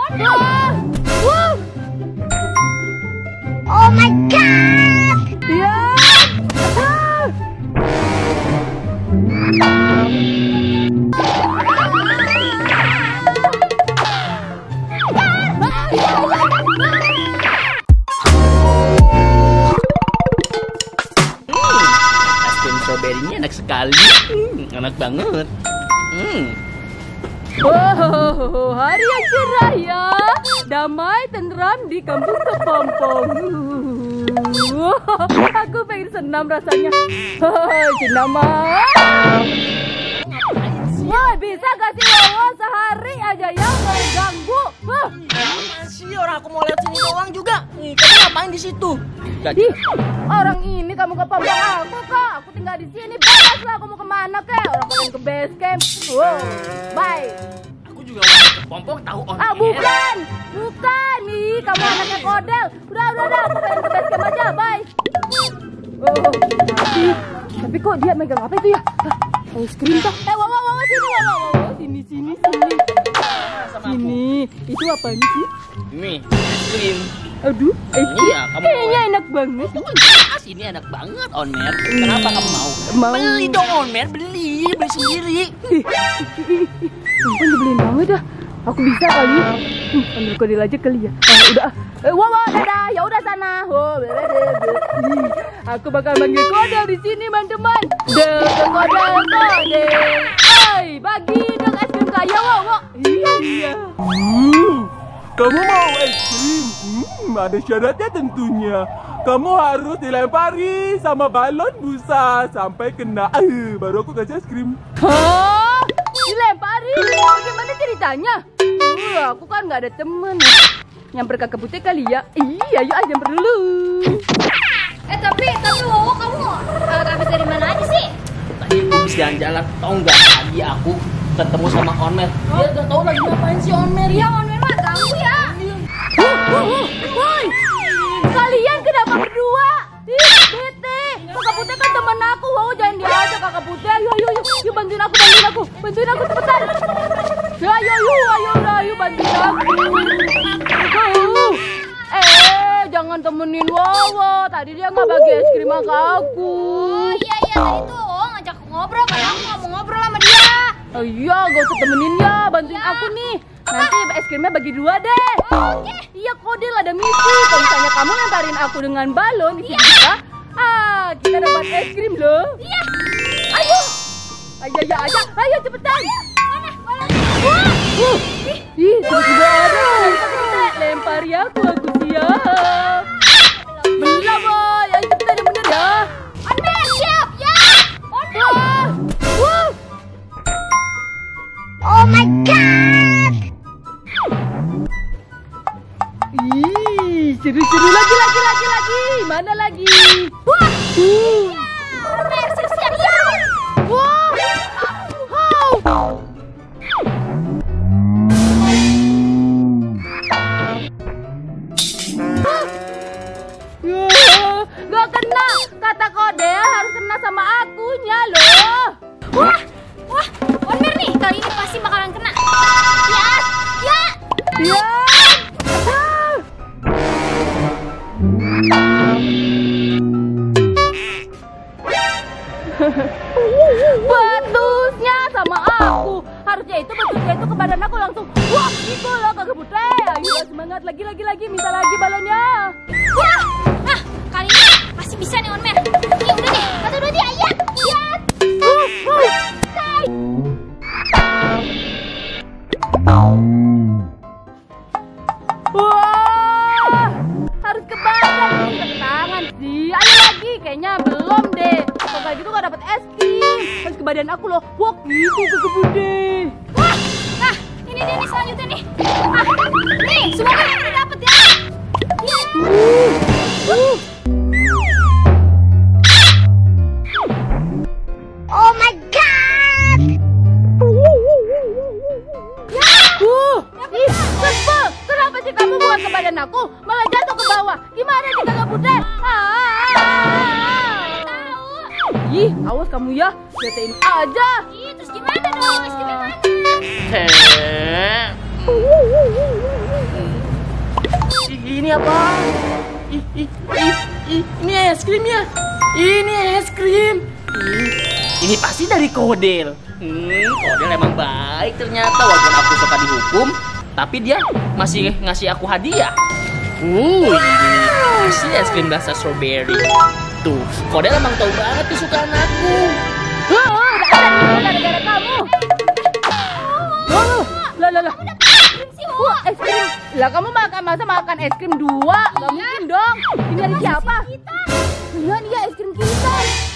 Wah. Wah. Oh my god. Ya. Es krim stroberinya enak sekali. Enak banget. Oh, hari yang cerah ya. Damai tenteram di kampung Kepompong. Aku pengen senam rasanya. Sinama. Wah, bisa gak sih Wowo sehari aja ya nggak ganggu? Masih orang aku mau lihat sini doang juga. Kamu ngapain di situ? Ih, orang ini kamu ke Kepompong aku kok. Aku tinggal di sini. Bebas lah, aku mau kemana kek? Orang pengen ke base camp. Wow, bye. Aku juga mau ke Kepompong tahu on air. Bukan nih, kamu anaknya Kodel. Udah, aku pengen ke base camp aja, bye. Oh, tapi kok dia megang apa itu ya? Es krim kah? Wow, sini. Sini, itu apaan sih? Ini es krim. Aduh, es krim. Iya, kamu kayaknya enak banget. Ini enak banget Onmer. Kenapa kamu mau? Mau. Beli dong Onmer, beli sendiri. Ampun, nyebelin banget dah. Aku bisa kali. Ambil Kodel aja kali ya. Udah. Wow, dadah. Ya udah sana. Aku bakal manggil Kodel di sini, teman-teman. Kodel. Hai, bagi dong es krim kaya, wow. Iya. Kamu mau es krim? Ada syaratnya tentunya. Kamu harus dilempari sama balon busa sampai kena. Baru aku kasih es krim. Hah? Dilempari? Bagaimana ceritanya? Aku kan nggak ada temen. Nyamper kakak putih kali ya. Iya, yuk nyamper dulu. Tapi Wowo, kamu habis dari mana aja sih? Tadi aku habis jalan-jalan, tau nggak? Tadi aku ketemu sama Onmer. Dia nggak tahu lagi ngapain sih Onmer. Ya, Onmer mah ganggu ya. Woi, kalian kenapa berdua? Bete, kakak putih kan teman aku. Wow, jangan diajak kakak putih. Yuk, bantuin aku cepetan. Ya, ayo bantuin aku. Jangan temenin Wowo. Tadi dia nggak bagi es krim ke aku. Oh iya, tadi tuh Wowo ngajak ngobrol karena aku nggak mau ngobrol sama dia. Oh iya, gak usah temenin ya, bantuin aku nih. Nanti es krimnya bagi 2 deh. Oke. Iya, Kodel ada misi. Kalau misalnya kamu lemparin aku dengan balon di sini kita dapat es krim loh. Iya. Ayo cepetan. Mana? Tiba-tiba ada. Lempari aku siap. Bener boy, ayo cepetan yang bener ya. Onmer siap ya. Oh my god. Seru lagi. Mana lagi? Wah. Onmer siap ya. Gak kena. Kata Kodel harus kena sama akunya loh. Wah, Onmer nih kali ini pasti bakalan kena. Ya. Betusnya sama aku. Harusnya itu betusnya itu ke badan aku langsung. Wah, itu loh kakak putih. Ayo semangat lagi. Minta lagi balonnya. Wah, kali ini pasti bisa nih Onmer. Nih udah deh, 1, 2, 3, ya. Wah, harus ke badan, ke tangan sih. Ayo lagi, kayaknya belum deh. Kalau kayak gitu gak dapet es krim. Harus ke badan aku loh. Wah, gitu kakak putih. Wah, ini dia nih selanjutnya nih. Nih, semoga udah dapet ya. Oh my god. Sebel. Kenapa sih kamu bukan ke badan aku, malah jatuh ke bawah? Gimana sih kakak putih? Ih, awas kamu ya, jatuhin aja. Terus gimana dong? Es krimnya mana? Ini apa? Ini es krim ya? Ini es krim. Ini pasti dari Kodel. Kodel emang baik ternyata, walaupun aku suka dihukum, tapi dia masih ngasih aku hadiah. Ini pasti es krim rasa strawberry. Tuh, Kodel emang tahu banget kesukaan aku. Gara-gara kamu. Lah. Wah, es krim. Lah kamu masa makan es krim 2? Gak mungkin dong. Ini dari siapa? Iya, es krim kita.